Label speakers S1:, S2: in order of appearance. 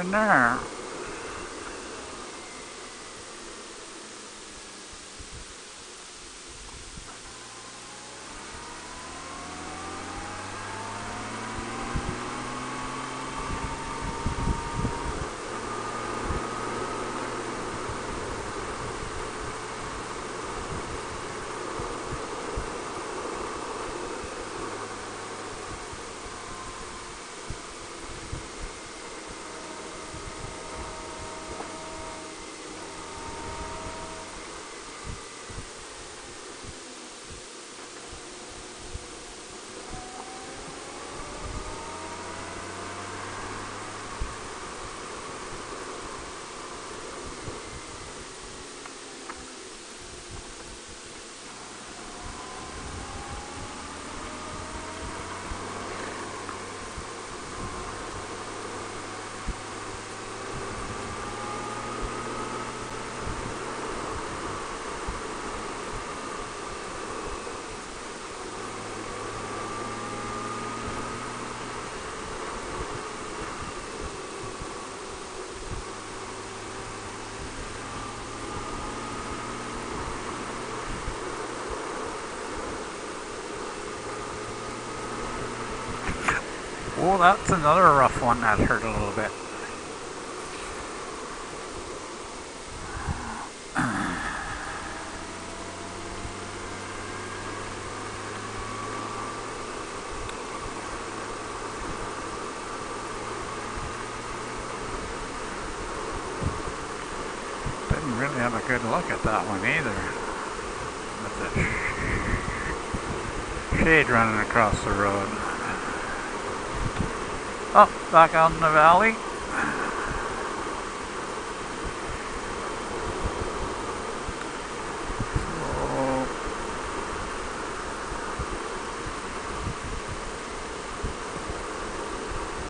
S1: in there? Oh, that's another rough one that hurt a little bit. Didn't really have a good look at that one either. With the shade running across the road. Oh, back out in the valley.